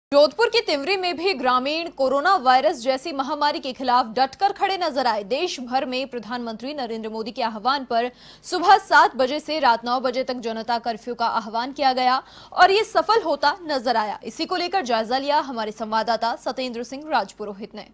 जोधपुर की तिवरी में भी ग्रामीण कोरोना वायरस जैसी महामारी के खिलाफ डटकर खड़े नजर आए। देश भर में प्रधानमंत्री नरेंद्र मोदी के आह्वान पर सुबह 7 बजे से रात 9 बजे तक जनता कर्फ्यू का आह्वान किया गया और ये सफल होता नजर आया। इसी को लेकर जायजा लिया हमारे संवाददाता सत्येंद्र सिंह राजपुरोहित ने।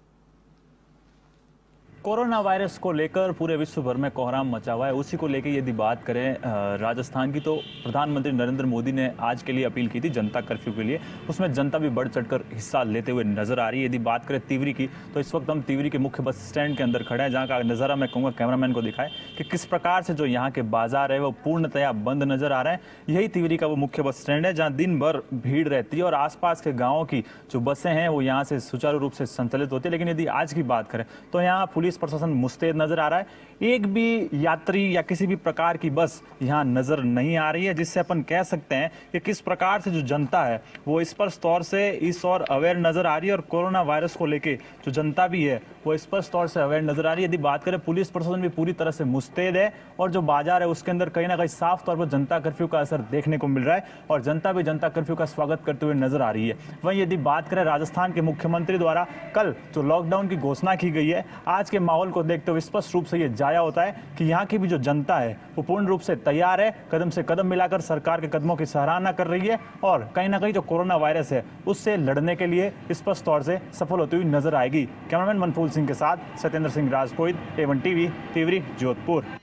कोरोना वायरस को लेकर पूरे विश्व भर में कोहराम मचा हुआ है। उसी को लेकर यदि बात करें राजस्थान की, तो प्रधानमंत्री नरेंद्र मोदी ने आज के लिए अपील की थी जनता कर्फ्यू के लिए। उसमें जनता भी बढ़ चढ़कर हिस्सा लेते हुए नजर आ रही है। यदि बात करें तिवरी की, तो इस वक्त हम तिवरी के मुख्य बस स्टैंड के अंदर खड़े हैं, जहाँ का नज़ारा मैं कहूँगा कैमरामैन को दिखाए कि किस प्रकार से जो यहाँ के बाजार है वो पूर्णतया बंद नजर आ रहे हैं। यही तिवरी का वो मुख्य बस स्टैंड है जहाँ दिन भर भीड़ रहती है और आसपास के गाँव की जो बसें हैं वो यहाँ से सुचारू रूप से संचालित होती है। लेकिन यदि आज की बात करें तो यहाँ पुलिस प्रशासन मुस्तैद नजर आ रहा है। एक भी यात्री या किसी भी प्रकार की बस यहाँ नजर नहीं आ रही है, जिससे अपन कह सकते हैं कि किस प्रकार से जो जनता है वो स्पष्ट तौर से इस और अवेयर नजर आ रही है। और कोरोना वायरस को लेके जो जनता भी है वो स्पष्ट तौर से अवेयर नजर आ रही है। यदि बात करें, पुलिस प्रशासन भी पूरी तरह से मुस्तैद है और जो बाजार है उसके अंदर कहीं ना कहीं साफ तौर पर जनता कर्फ्यू का असर देखने को मिल रहा है और जनता भी जनता कर्फ्यू का स्वागत करते हुए नजर आ रही है। वहीं यदि बात करें राजस्थान के मुख्यमंत्री द्वारा कल जो लॉकडाउन की घोषणा की गई है, आज के माहौल को देखते हुए स्पष्ट रूप से ये जाया होता है कि यहाँ की भी जो जनता है वो पूर्ण रूप से तैयार है, कदम से कदम मिलाकर सरकार के कदमों की सराहना कर रही है और कहीं ना कहीं जो कोरोना वायरस है उससे लड़ने के लिए स्पष्ट तौर से सफल होती हुई नजर आएगी। कैमरामैन मनफूल सिंह के साथ सत्येंद्र सिंह राजपुरोहित, A1 टीवी, तिवरी, जोधपुर।